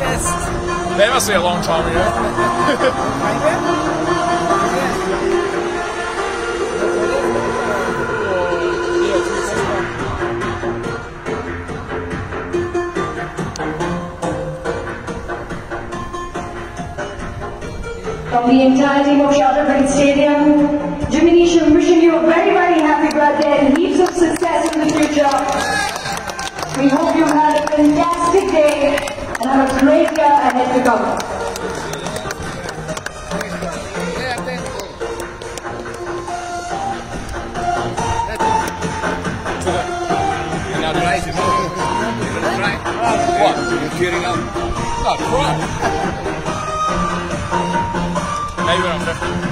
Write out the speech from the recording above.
That must be a long time ago. From the entire team of Shadowbridge Stadium, Jimmy Neesam wishing you a very, very happy birthday and heaps of success in the future. We hope you had a fantastic day and have a great year ahead to come. What? You're cheering up? Oh, cry. Maybe when I'm 50.